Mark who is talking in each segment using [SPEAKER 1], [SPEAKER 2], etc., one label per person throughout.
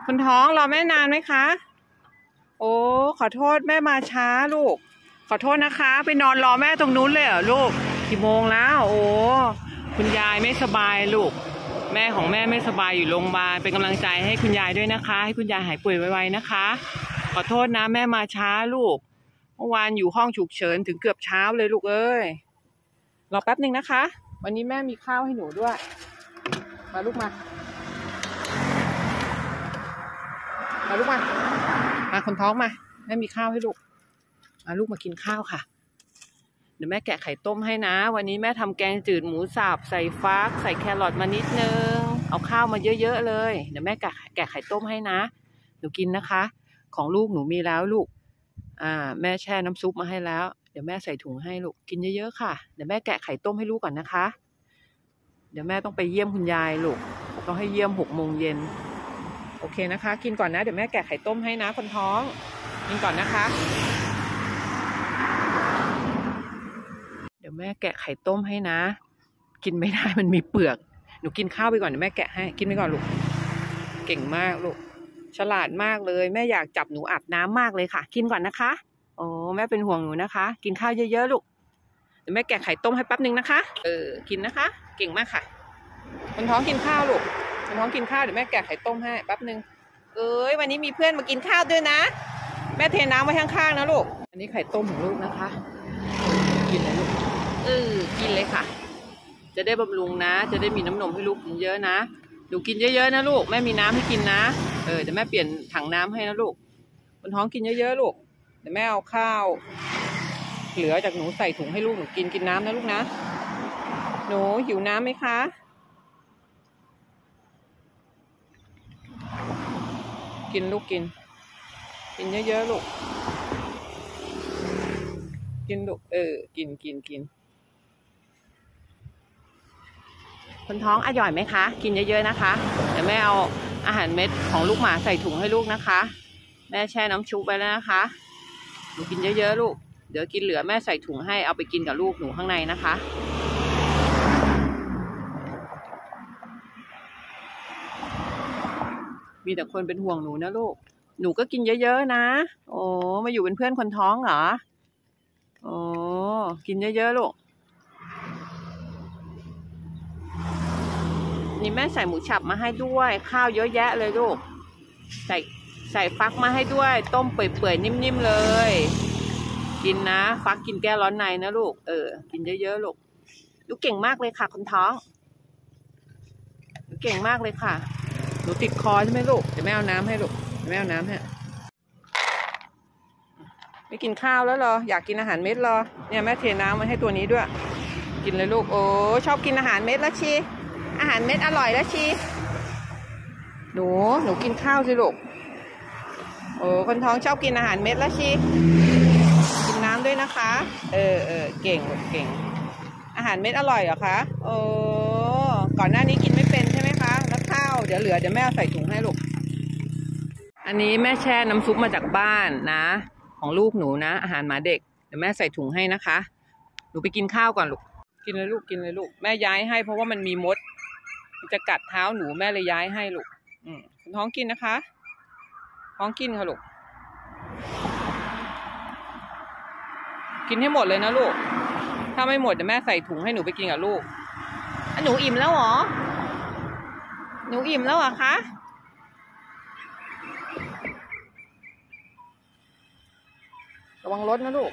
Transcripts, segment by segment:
[SPEAKER 1] คุณท้องรอแม่นานไหมคะโอ้ขอโทษแม่มาช้าลูกขอโทษนะคะไปนอนรอแม่ตรงนู้นเลยเหรอลูกกี่โมงแล้วโอ้คุณยายไม่สบายลูกแม่ของแม่ไม่สบายอยู่โรงพยาบาลเป็นกำลังใจให้คุณยายด้วยนะคะให้คุณยายหายป่วยไวๆนะคะขอโทษนะแม่มาช้าลูกเมื่อวานอยู่ห้องฉุกเฉินถึงเกือบเช้าเลยลูกเอ้ยรอแป๊บนึงนะคะวันนี้แม่มีข้าวให้หนูด้วยมาลูกมาลูกมาคนท้องมาแม่มีข้าวให้ลูกลูกมากินข้าวค่ะเดี๋ยวแม่แกะไข่ต้มให้นะวันนี้แม่ทำแกงจืดหมูสับใส่ฟักใส่แครอทมานิดนึงเอาข้าวมาเยอะๆเลยเดี๋ยวแม่แกะไข่ต้มให้นะหนูกินนะคะของลูกหนูมีแล้วลูกแม่แช่น้ำซุปมาให้แล้วเดี๋ยวแม่ใส่ถุงให้ลูกกินเยอะๆค่ะเดี๋ยวแม่แกะไข่ต้มให้ลูกก่อนนะคะเดี๋ยวแม่ต้องไปเยี่ยมคุณยายลูกต้องให้เยี่ยม6 โมงเย็นโอเคนะคะกินก่อนนะเดี๋ยวแม่แกะไข่ต้มให้นะคนท้องกินก่อนนะคะเดี๋ยวแม่แกะไข่ต้มให้นะกินไม่ได้มันมีเปลือกหนูกินข้าวไปก่อนเดี๋ยวแม่แกะให้กินไปก่อนลูกเก่งมากลูกฉลาดมากเลยแม่อยากจับหนูอาบน้ำมากเลยค่ะกินก่อนนะคะโอ้แม่เป็นห่วงหนูนะคะกินข้าวเยอะๆลูกเดี๋ยวแม่แกะไข่ต้มให้แป๊บนึงนะคะกินนะคะเก่งมากค่ะคนท้องกินข้าวลูกคนท้องกินข้าวเดี๋ยวแม่แกะไข่ต้มให้แป๊บนึงวันนี้มีเพื่อนมากินข้าวด้วยนะแม่เทน้ำไว้ข้างๆนะลูกอันนี้ไข่ต้มของลูกนะคะกินเลยลูกกินเลยค่ะจะได้บำรุงนะจะได้มีน้ำนมให้ลูกกินเยอะนะหนูกินเยอะๆนะลูกแม่มีน้ำให้กินนะเดี๋ยวแม่เปลี่ยนถังน้ำให้นะลูกคนท้องกินเยอะๆลูกเดี๋ยวแม่เอาข้าวเหลือจากหนูใส่ถุงให้ลูกหนูกินน้ำนะลูกนะหนูหิวน้ำไหมคะกินลูกกินเยอะๆลูกกินลูกกินคนท้องอร่อยไหมคะกินเยอะๆนะคะเดี๋ยวแม่เอาอาหารเม็ดของลูกหมาใส่ถุงให้ลูกนะคะแม่แช่น้ำชุบไว้แล้วนะคะหนูกินเยอะๆลูกเดี๋ยวกินเหลือแม่ใส่ถุงให้เอาไปกินกับลูกหนูข้างในนะคะมีแต่คนเป็นห่วงหนูนะลูกหนูก็กินเยอะๆนะโอ้มาอยู่เป็นเพื่อนคนท้องเหรอโอ้กินเยอะๆลูกนี่แม่ใส่หมูฉับมาให้ด้วยข้าวเยอะแยะเลยลูกใส่ฟักมาให้ด้วยต้มเปื่อยๆนิ่มๆเลยกินนะฟักกินแก้ร้อนในนะลูกกินเยอะๆลูกหนูเก่งมากเลยค่ะคนท้องหนูเก่งมากเลยค่ะหนูติดคอใช่ไหมลูกเดี๋ยวแม่เอาน้ำให้ลูกแม่เอาน้ำให้ไม่กินข้าวแล้วเหรออยากกินอาหารเม็ดเหรอเนี่ยแม่เทน้ำมาให้ตัวนี้ด้วยกินเลยลูกโอ้ชอบกินอาหารเม็ดแล้วชีอาหารเม็ดอร่อยแล้วชีหนูกินข้าวสิลูกโอ้คนท้องชอบกินอาหารเม็ดแล้วชีกินน้ำด้วยนะคะเก่งเก่งอาหารเม็ดอร่อยเหรอคะโอ้ก่อนหน้านี้กินไม่เป็นใช่ไหมคะแล้วข้าวเดี๋ยวเหลือเดี๋ยวแม่เอาใส่ถุงให้ลูกอันนี้แม่แช่น้ำซุปมาจากบ้านนะของลูกหนูนะอาหารหมาเด็กเดี๋ยวแม่ใส่ถุงให้นะคะหนูไปกินข้าวก่อนลูกกินเลยลูกแม่ย้ายให้เพราะว่ามันมีมดมันจะกัดเท้าหนูแม่เลยย้ายให้ลูกคุณท้องกินนะคะท้องกินค่ะลูกกินให้หมดเลยนะลูกถ้าไม่หมดเดี๋ยวแม่ใส่ถุงให้หนูไปกินกับลูกหนูอิ่มแล้วเหรอหนูอิ่มแล้วเหรอคะระวังรถนะลูก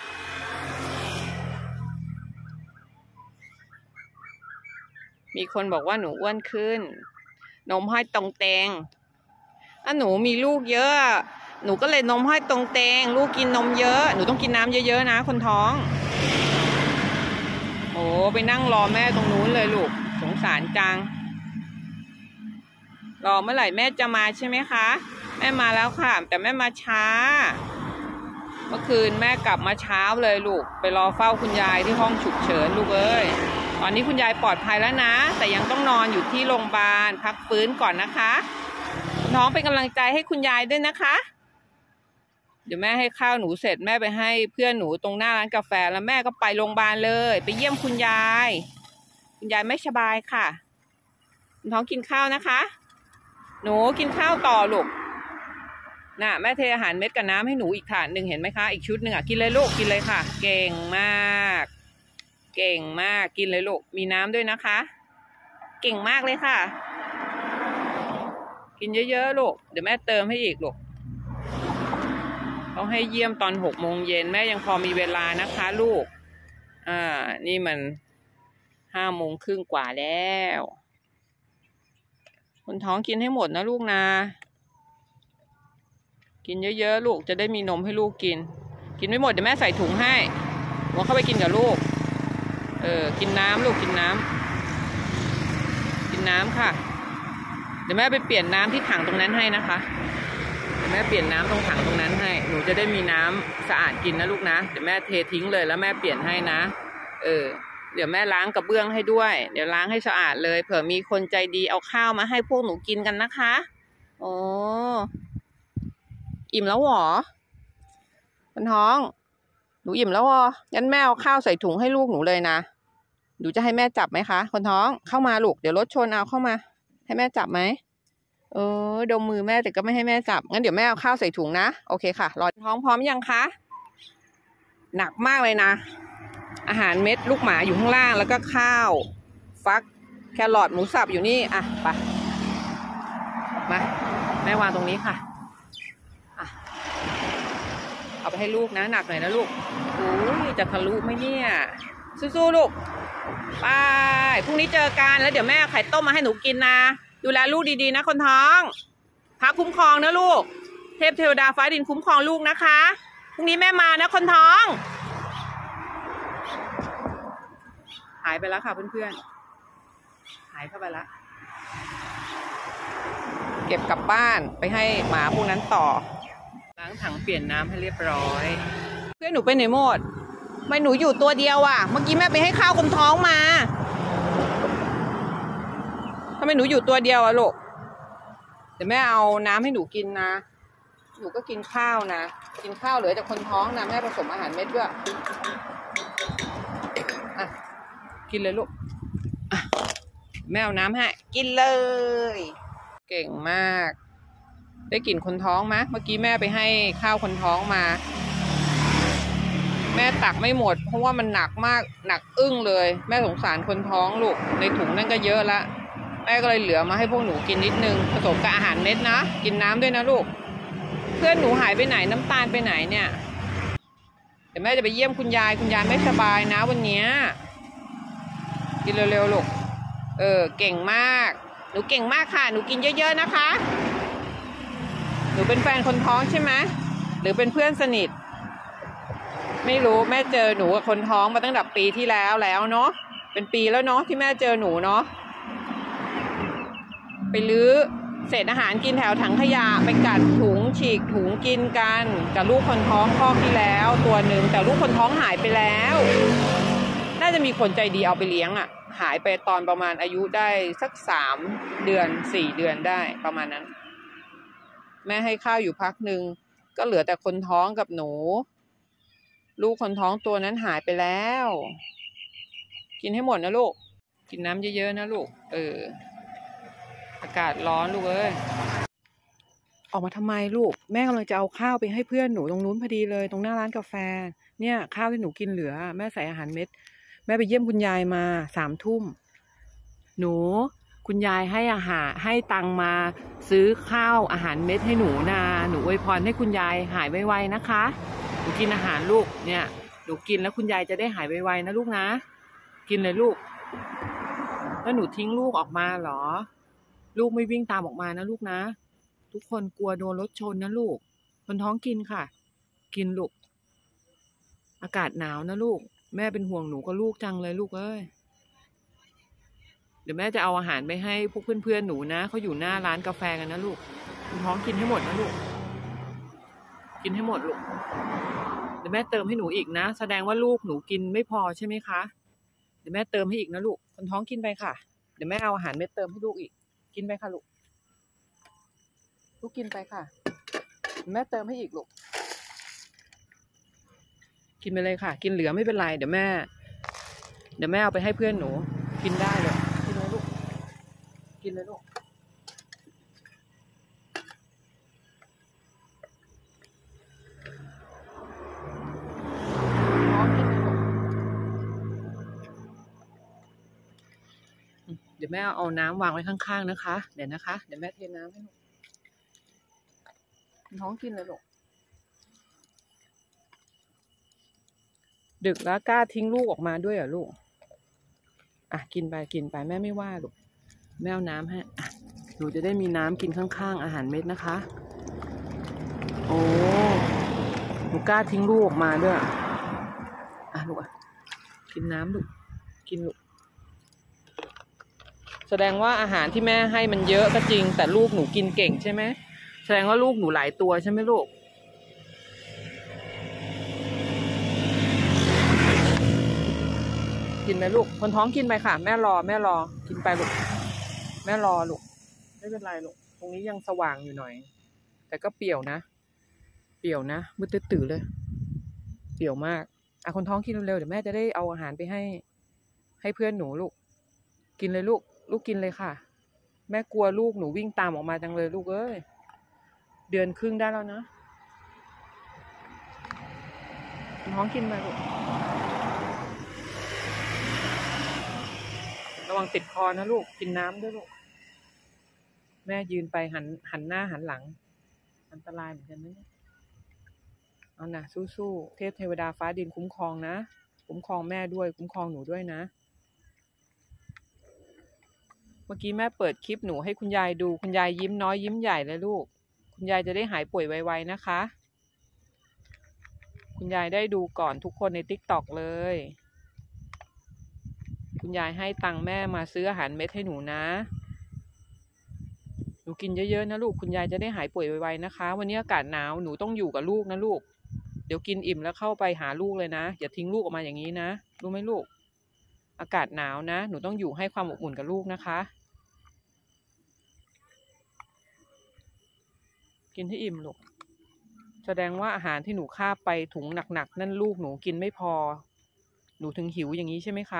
[SPEAKER 1] มีคนบอกว่าหนูอ้วนขึ้นนมห้อยตรงเตงหนูมีลูกเยอะหนูก็เลยนมห้อยตรงเตงลูกกินนมเยอะหนูต้องกินน้ำเยอะๆนะคนท้องโอ้ไปนั่งรอแม่ตรงนู้นเลยลูกสงสารจังรอเมื่อไหร่แม่จะมาใช่ไหมคะแม่มาแล้วค่ะแต่แม่มาช้าเมื่อคืนแม่กลับมาเช้าเลยลูกไปรอเฝ้าคุณยายที่ห้องฉุกเฉินลูกเอ้ยตอนนี้คุณยายปลอดภัยแล้วนะแต่ยังต้องนอนอยู่ที่โรงพยาบาลพักฟื้นก่อนนะคะน้องเป็นกำลังใจให้คุณยายด้วยนะคะเดี๋ยวแม่ให้ข้าวหนูเสร็จแม่ไปให้เพื่อนหนูตรงหน้าร้านกาแฟแล้วแม่ก็ไปโรงพยาบาลเลยไปเยี่ยมคุณยายไม่สบายค่ะคุณท้องกินข้าวนะคะหนูกินข้าวต่อลูกน่ะแม่เทอาหารเม็ดกับน้ำให้หนูอีกถาดหนึ่งเห็นไหมคะอีกชุดหนึ่งอ่ะกินเลยลูกกินเลยค่ะเก่งมากเก่งมากกินเลยลูกมีน้ำด้วยนะคะเก่งมากเลยค่ะกินเยอะๆลูกเดี๋ยวแม่เติมให้อีกลูกเขาให้เยี่ยมตอน6 โมงเย็นแม่ยังพอมีเวลานะคะลูกนี่มัน5 โมงครึ่งกว่าแล้วคนท้องกินให้หมดนะลูกนะกินเยอะๆลูกจะได้มีนมให้ลูกกินไม่หมดเดี๋ยวแม่ใส่ถุงให้หัวเข้าไปกินกับลูกกินน้ำลูกกินน้ำค่ะเดี๋ยวแม่ไปเปลี่ยนน้ำที่ถังตรงนั้นให้นะคะเดี๋ยวแม่เปลี่ยนน้ำตรงถังตรงนั้นให้หนูจะได้มีน้ำสะอาดกินนะลูกนะเดี๋ยวแม่เททิ้งเลยแล้วแม่เปลี่ยนให้นะเดี๋ยวแม่ล้างกระเบื้องให้ด้วยเดี๋ยวล้างให้สะอาดเลยเผื่อมีคนใจดีเอาข้าวมาให้พวกหนูกินกันนะคะโอ้อิ่มแล้วหรอคนท้องหนูอิ่มแล้วหรองั้นแม่เอาข้าวใส่ถุงให้ลูกหนูเลยนะหนูจะให้แม่จับไหมคะคนท้องเข้ามาลูกเดี๋ยวรถชนเอาเข้ามาให้แม่จับไหมดมมือแม่แต่ก็ไม่ให้แม่จับงั้นเดี๋ยวแม่เอาข้าวใส่ถุงนะโอเคค่ะรอท้องพร้อมยังคะหนักมากเลยนะอาหารเม็ดลูกหมาอยู่ข้างล่างแล้วก็ข้าวฟักแครอทหมูสับอยู่นี่ไปมาแม่วางตรงนี้ค่ะเอาไปให้ลูกนะหนักหน่อยนะลูกโอ้ยจะทะลุไหมเนี่ยสู้ๆลูกไปพรุ่งนี้เจอกันแล้วเดี๋ยวแม่เอาไข่ต้มมาให้หนูกินนะดูแลลูกดีๆนะคนท้องพระคุ้มครองนะลูกเทพเทวดาฟ้าดินคุ้มครองลูกนะคะพรุ่งนี้แม่มานะคนท้องหายไปแล้วค่ะเพื่อนๆหายเข้าไปแล้วเก็บกลับบ้านไปให้หมาพวกนั้นต่อล้างถังเปลี่ยนน้ำให้เรียบร้อยเพื่อนหนูไปไหนหมดไม่หนูอยู่ตัวเดียวอ่ะเมื่อกี้แม่ไปให้ข้าวคนท้องมาทำไมหนูอยู่ตัวเดียวอะลูกเดี๋ยวแม่เอาน้ำให้หนูกินนะหนูก็กินข้าวนะกินข้าวเหลือจากคนท้องนะแม่ผสมอาหารเม็ดด้วยกินเลยลูกแม่เอาน้ำให้กินเลยเก่งมากได้กลิ่นคนท้องไหมเมื่อกี้แม่ไปให้ข้าวคนท้องมาแม่ตักไม่หมดเพราะว่ามันหนักมากหนักอึ้งเลยแม่สงสารคนท้องลูกในถุงนั่นก็เยอะละแม่ก็เลยเหลือมาให้พวกหนูกินนิดนึงผสมกับอาหารเม็ดนะกินน้ำด้วยนะลูกเพื่อนหนูหายไปไหนน้ำตาลไปไหนเนี่ยเดี๋ยวแม่จะไปเยี่ยมคุณยายไม่สบายนะวันนี้กินเร็วๆลูกเก่งมากหนูเก่งมากค่ะหนูกินเยอะๆนะคะหนูเป็นแฟนคนท้องใช่ไหมหรือเป็นเพื่อนสนิทไม่รู้แม่เจอหนูกับคนท้องมาตั้งแต่ปีที่แล้วเนาะเป็นปีแล้วเนาะที่แม่เจอหนูเนาะไปลื้อเศษอาหารกินแถวถังขยะไปกัดถุงฉีกถุงกินกันกับลูกคนท้องคอกที่แล้วตัวหนึ่งแต่ลูกคนท้องหายไปแล้วน่าจะมีคนใจดีเอาไปเลี้ยงหายไปตอนประมาณอายุได้สัก3 เดือน4 เดือนได้ประมาณนั้นแม่ให้ข้าวอยู่พักหนึ่งก็เหลือแต่คนท้องกับหนูลูกคนท้องตัวนั้นหายไปแล้วกินให้หมดนะลูกกินน้ำเยอะๆนะลูกอากาศร้อนลูกเอ้ยออกมาทำไมลูกแม่กำลังจะเอาข้าวไปให้เพื่อนหนูตรงนู้นพอดีเลยตรงหน้าร้านกาแฟเนี่ยข้าวที่หนูกินเหลือแม่ใส่อาหารเม็ดแม่ไปเยี่ยมคุณยายมา3 ทุ่มหนูคุณยายให้ให้ตังมาซื้อข้าวอาหารเม็ดให้หนูนะหนูอวยพรให้คุณยายหายไวๆนะคะหนูกินอาหารลูกเนี่ยหนูกินแล้วคุณยายจะได้หายไวๆนะลูกนะกินเลยลูกแล้วหนูทิ้งลูกออกมาเหรอลูกไม่วิ่งตามออกมานะลูกนะทุกคนกลัวโดนรถชนนะลูกคนท้องกินค่ะกินลูกอากาศหนาวนะลูกแม่เป็นห่วงหนูกับลูกจังเลยลูกเอ้ยเดี๋ยวแม่จะเอาอาหารไปให้พวกเพื่อนๆหนูนะเขาอยู่หน้าร้านกาแฟกันนะลูกคนท้องกินให้หมดนะลูกกินให้หมดลูกเดี๋ยวแม่เติมให้หนูอีกนะแสดงว่าลูกหนูกินไม่พอใช่ไหมคะเดี๋ยวแม่เติมให้อีกนะลูกคนท้องกินไปค่ะเดี๋ยวแม่เอาอาหารเม็ดเติมให้ลูกอีกกินไปค่ะลูกกินไปค่ะแม่เติมให้อีกลูกกินไปเลยค่ะกินเหลือไม่เป็นไรเดี๋ยวแม่เอาไปให้เพื่อนหนูกินได้เลยกินเลยลูกกินเลยลูกม่เอาน้ำวางไว้ข้างๆนะคะ เดี๋ยวนะคะ เดี๋ยวแม่เทน้ำให้ลูกท้องกินเลยลูกดึกแล้วกล้าทิ้งลูกออกมาด้วยเหรอลูกอ่ะกินไปแม่ไม่ว่าลูกแม่เอาน้ำให้หนูจะได้มีน้ำกินข้างๆอาหารเม็ดนะคะโอ้หนูกล้าทิ้งลูกออกมาด้วยอ่ะลูกอ่ะกินน้ำลูกกินลูกแสดงว่าอาหารที่แม่ให้มันเยอะก็จริงแต่ลูกหนูกินเก่งใช่ไหมแสดงว่าลูกหนูหลายตัวใช่ไหมลูกกินไหมลูกคนท้องกินไปค่ะแม่รอกินไปลูกแม่รอลูกไม่เป็นไรลูกตรงนี้ยังสว่างอยู่หน่อยแต่ก็เปรี่ยวนะมืดตื้อเลยเปรี่ยวมากอ่ะคนท้องกินเร็วๆเดี๋ยวแม่จะได้เอาอาหารไปให้เพื่อนหนูลูกกินเลยลูกกินเลยค่ะแม่กลัวลูกหนูวิ่งตามออกมาจังเลยลูกเอ้ยเดือนครึ่งได้แล้วนะคนท้องกินไปลูกระวังติดคอนะลูกกินน้ำด้วยลูกแม่ยืนไปหันหน้าหันหลังอันตรายเหมือนกันนะเอานะสู้ๆเทพเทวดาฟ้าดินคุ้มครองนะคุ้มครองแม่ด้วยคุ้มครองหนูด้วยนะเมื่อกี้แม่เปิดคลิปหนูให้คุณยายดูคุณยายยิ้มน้อยยิ้มใหญ่เลยลูกคุณยายจะได้หายป่วยไวๆนะคะคุณยายได้ดูก่อนทุกคนใน TikTok เลยคุณยายให้ตังค์แม่มาซื้ออาหารเม็ดให้หนูนะหนูกินเยอะๆนะลูกคุณยายจะได้หายป่วยไวๆนะคะวันนี้อากาศหนาวหนูต้องอยู่กับลูกนะลูกเดี๋ยวกินอิ่มแล้วเข้าไปหาลูกเลยนะอย่าทิ้งลูกออกมาอย่างนี้นะรู้ไหมลูกอากาศหนาวนะหนูต้องอยู่ให้ความอบอุ่นกับลูกนะคะกินให้อิ่มลูกแสดงว่าอาหารที่หนูคาบไปถุงหนักๆนั่นลูกหนูกินไม่พอหนูถึงหิวอย่างนี้ใช่ไหมคะ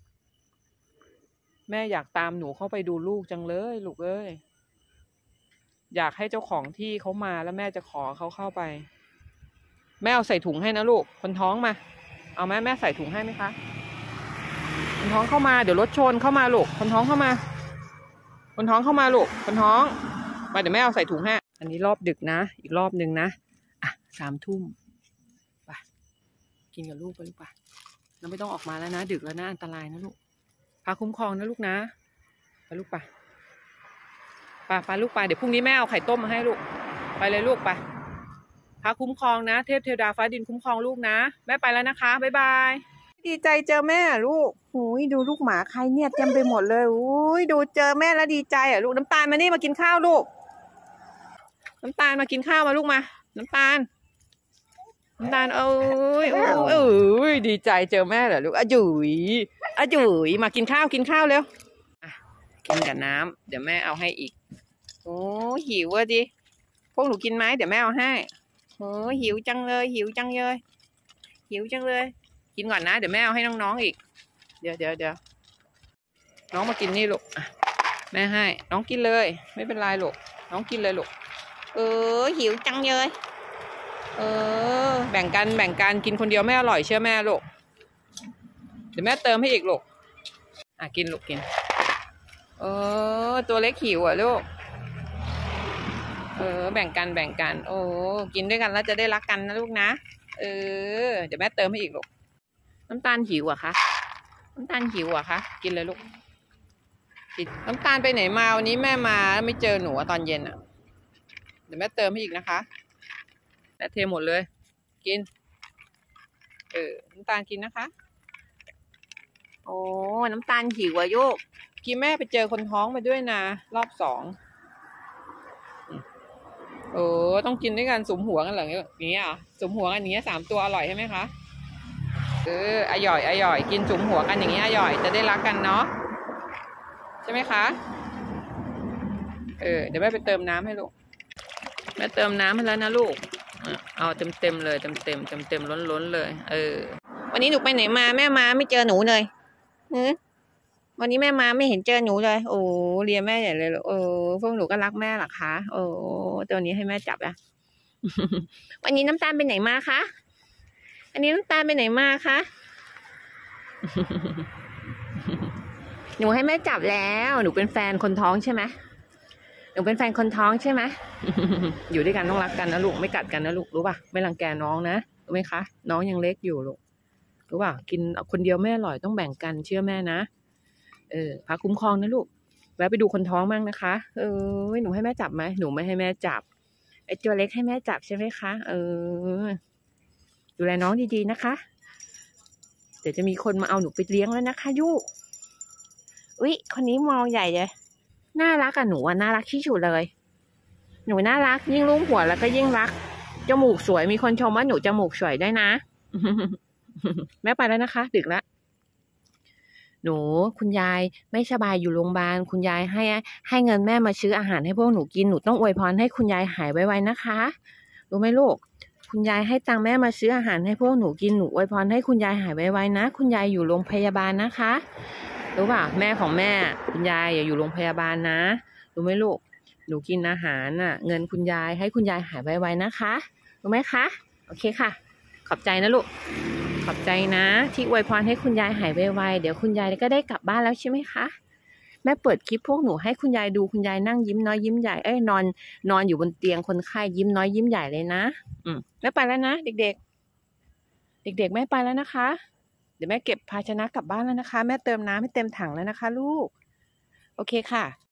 [SPEAKER 1] แม่อยากตามหนูเข้าไปดูลูกจังเลยลูกเอ้ยอยากให้เจ้าของที่เขามาแล้วแม่จะขอเขาเข้าไปแม่เอาใส่ถุงให้นะลูกคนท้องมาเอาแม่ใส่ถุงให้ไหมคะคนท้องเข้ามาเดี๋ยวรถชนเข้ามาลูกคนท้องเข้ามาคนท้องเข้ามาลูกคนท้องมาเดี๋ยวแม่เอาใส่ถุงให้อันนี้รอบดึกนะอีกรอบนึงนะอ่ะ3 ทุ่มไปกินกับลูกไปลูกไปเราไม่ต้องออกมาแล้วนะดึกแล้วนะอันตรายนะลูกพาคุ้มครองนะลูกนะไปลูกไปลูกไปเดี๋ยวพรุ่งนี้แม่เอาไข่ต้มมาให้ลูกไปเลยลูกไปพาคุ้มครองนะเทพเทวดาฟ้าดินคุ้มครองลูกนะแม่ไปแล้วนะคะบ๊ายบายดีใจเจอแม่ลูกหูยดูลูกหมาใครเนี่ยเต็มไปหมดเลยอุ้ยดูเจอแม่แล้วดีใจอ่ะลูกน้ำตาลมานี่มากินข้าวลูกน้ำตาลมากินข้าวมาลูกมาน้ำตาลเอ้ยดีใจเจอแม่เหรอลูกจุ๋ยมากินข้าวเร็วอ่ะกินกับน้ำเดี๋ยวแม่เอาให้อีกโอ้หิวอ่ะดิพวกหนูกินไหมเดี๋ยวแม่เอาให้โอ้หิวจังเลยกินก่อนนะเดี๋ยวแม่เอาให้น้องๆอีกเดี๋ยวน้องมากินนี่ลูกแม่ให้น้องกินเลยไม่เป็นไรลูกน้องกินเลยลูกหิวจังเลยแบ่งกันกินคนเดียวไม่อร่อยเชื่อแม่ลูกเดี๋ยวแม่เติมให้อีกลูกกินลูกกินตัวเล็กหิวอ่ะลูกแบ่งกันโอ้กินด้วยกันแล้วจะได้รักกันนะลูกนะเดี๋ยวแม่เติมให้อีกลูกน้ำตาลหิวอ่ะคะกินเลยลูกกินน้ำตาลไปไหนมาวันนี้แม่มาไม่เจอหนูตอนเย็นอ่ะเดี๋ยวแม่เติมให้อีกนะคะแม่เทหมดเลยกินน้ำตาลกินนะคะโอ้น้ำตาลหิวอ่ะโยกกี้แม่ไปเจอคนท้องมาด้วยนะรอบ2ต้องกินด้วยกันสุมหัวกันเหรออย่างเงี้ยสุมหัวกันอย่างเงี้ย3 ตัวอร่อยใช่ไหมคะอร่อยกินสุมหัวกันอย่างเงี้ยอร่อยจะได้รักกันเนาะใช่ไหมคะเดี๋ยวแม่ไปเติมน้ำให้ลูกแม่เติมน้ำให้แล้วนะลูกเอาเต็มเลยเต็มล้นเลยวันนี้หนูไปไหนมาแม่มาไม่เจอหนูเลยวันนี้แม่มาไม่เห็นเจอหนูเลยโอ้เรียนแม่ใหญ่เลยพวกหนูก็รักแม่หรอคะตัวนี้ให้แม่จับอะ วันนี้น้ำตาลไปไหนมาคะอันนี้น้ำตาลไปไหนมาคะหนูให้แม่จับแล้วหนูเป็นแฟนคนท้องใช่ไหมหนูเป็นแฟนคนท้องใช่ไหม อยู่ด้วยกันต้องรักกันนะลูกไม่กัดกันนะลูกรู้ป่ะไม่รังแกน้องนะรู้ไหมคะน้องยังเล็กอยู่ลูกรู้ป่ะกินคนเดียวไม่อร่อยต้องแบ่งกันเชื่อแม่นะพาคุ้มครองนะลูกแวะไปดูคนท้องบ้างนะคะหนูให้แม่จับไหมหนูไม่ให้แม่จับไอ้ตัวเล็กให้แม่จับใช่ไหมคะดูแลน้องดีๆนะคะเดี๋ยวจะมีคนมาเอาหนูไปเลี้ยงแล้วนะคะยุอุ๊ยคนนี้มองใหญ่เลยน่ารักอะหนูน่ารักที่สุดเลยหนูน่ารักยิ่งลูบหัวแล้วก็ยิ่งรักจมูกสวยมีคนชมว่าหนูจมูกสวยได้นะ แม่ไปแล้วนะคะดึกแล้วหนูคุณยายไม่สบายอยู่โรงพยาบาลคุณยายให้เงินแม่มาซื้ออาหารให้พวกหนูกินหนูต้องอวยพรให้คุณยายหายไวๆนะคะรู้ไหมลูกคุณยายให้ตังค์แม่มาซื้ออาหารให้พวกหนูกินหนูอวยพรให้คุณยายหายไวๆนะคุณยายอยู่โรงพยาบาลนะคะรู้ป่ะแม่ของแม่คุณยายอย่าอยู่โรงพยาบาลนะรู้ไหมลูกหนูกินอาหารน่ะเงินคุณยายให้คุณยายหายไวๆนะคะรู้ไหมคะโอเคค่ะขอบใจนะลูกขอบใจนะที่อวยพรให้คุณยายหายไวๆเดี๋ยวคุณยายก็ได้กลับบ้านแล้วใช่ไหมคะแม่เปิดคลิปพวกหนูให้คุณยายดูคุณยายนั่งยิ้มน้อยยิ้มใหญ่นอนอยู่บนเตียงคนไข้ยิ้มน้อยยิ้มใหญ่เลยนะแม่ไปแล้วนะเด็กๆแม่ไปแล้วนะคะเดี๋ยวแม่เก็บภาชนะกลับบ้านแล้วนะคะแม่เติมน้ำให้เต็มถังแล้วนะคะลูกโอเคค่ะ